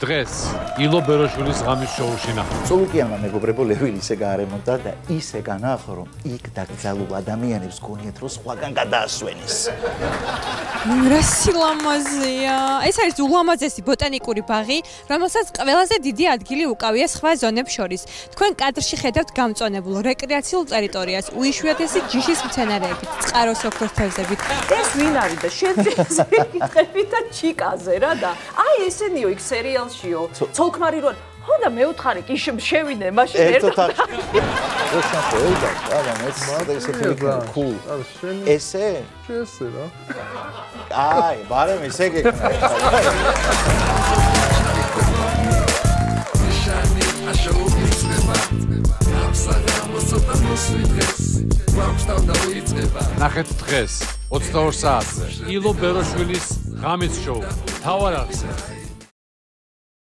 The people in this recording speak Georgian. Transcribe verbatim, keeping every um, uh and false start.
დღეს ილო ბეროშვილის ღამის შოუში ნახავთ. სულუკიანმა მეგობრებო ლევილი ისე გაარემონტა და ისე განაახო რომ იქ დაკრძალულ ადამიანებს გონიათ რომ სხვაგან გადაასვენეს. რა სილამაზეა. ეს არის ულამაზესი ბოტანიკური ბაღი, რომელსაც ყველაზე დიდი ადგილი უკავია სხვა ზონებს შორის. თქვენ კადრში ხედავთ გამწონებულ რეკრეაციულ ტერიტორიას, უიშვიათესი ჯიშის მცენარეებით, წყაროს ოქროს თევზებით. ეს ვინ არის და შეძრე კითხები და ჩიკაზე რა და აი ესენიო იქ სერიალშიო ცოლქმარი რო ხო და მეუთხარი კი შევინე მაშინ ერთად როცა ხოება არა მეც და ესეთი cool ესე ესე რა აი ბარემ ესე გეკნა ნახეთ დღეს ოცდაორ საათზე ილო ბეროშვილის ღამის შოუ თავარ ახსენე